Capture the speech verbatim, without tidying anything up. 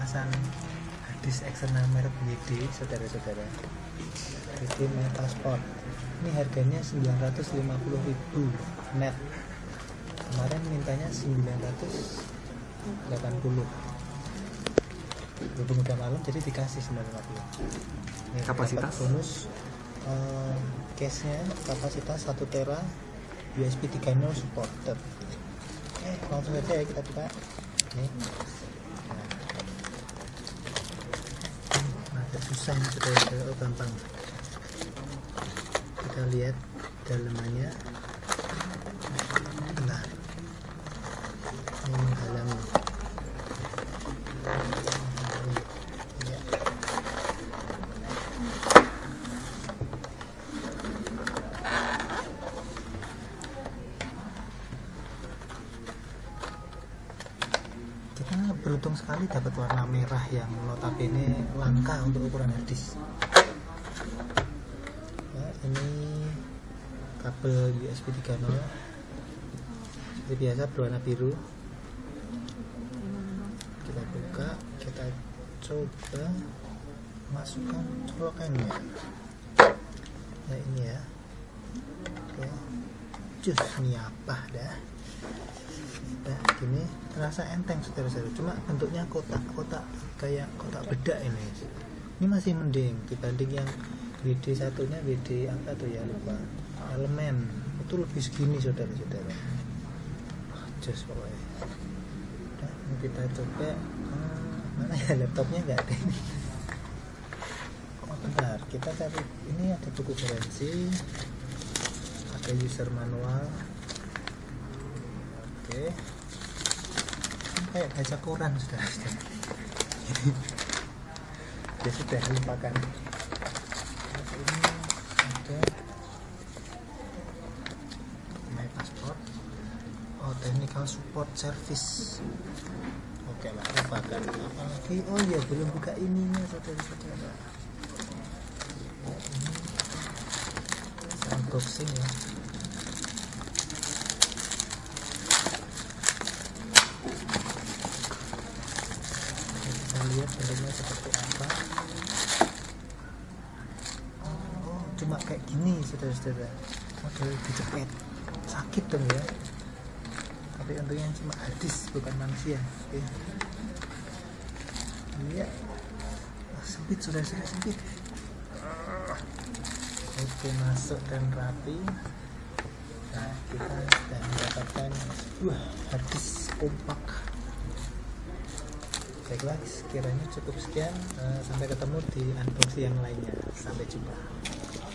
kemasan hadis eksternal merek W D, saudara-saudara. W D Metasport. Ini harganya sembilan ratus lima puluh ribu net. Kemarin mintanya sembilan ratus delapan puluh. Berhubung udah malam jadi dikasih sembilan ratus lima puluh. Ini Kapasitas bonus uh, case-nya kapasitas satu tera, U S B tiga nol supported. Oke, langsung saja ya kita buka. Nih. Nah, agak susah nih saudara, oh gampang. Kita lihat dalamannya. Nah, ini menghalangi. Ya. Kita beruntung sekali dapat warna merah yang notabene langka untuk ukuran harddisk. Ya, ini kabel U S B tiga nol seperti biasa berwarna biru. Kita buka, kita coba masukkan colokannya. Nah ini ya. Oke. Cus, ini apa dah? Nah, gini terasa enteng saudara-saudara, cuma bentuknya kotak-kotak kayak kotak bedak ini. Ini masih mending dibanding yang W D satunya, W D apa tuh ya lupa, elemen itu lebih segini saudara-saudara. Just pokoknya. Nah, ini kita coba hmm, mana ya laptopnya nggak ada ini. Oh bentar, kita cari ini ada buku garansi, ada user manual. Oke, kayak baca koran saudara-saudara. Ya sudah, lupakan. Ini ada Metasport. Oh, technical support service. Oke lah, lupakan. Apalagi, oh iya belum buka ininya saudara-saudara. Ya, ini unboxing ya. Lihat bentuknya seperti apa. Oh, cuma kayak gini saudara-saudara, model dicepet, sakit dong ya. Tapi untungnya cuma harddisk bukan manusia. Oke, iya, oh, sempit saudara-saudara, sempit. Oke, masuk dan rapi. Nah, kita sudah mendapatkan sebuah harddisk kompak. Baiklah, sekiranya cukup sekian. Uh, sampai ketemu di unboxing yang lainnya. Sampai jumpa.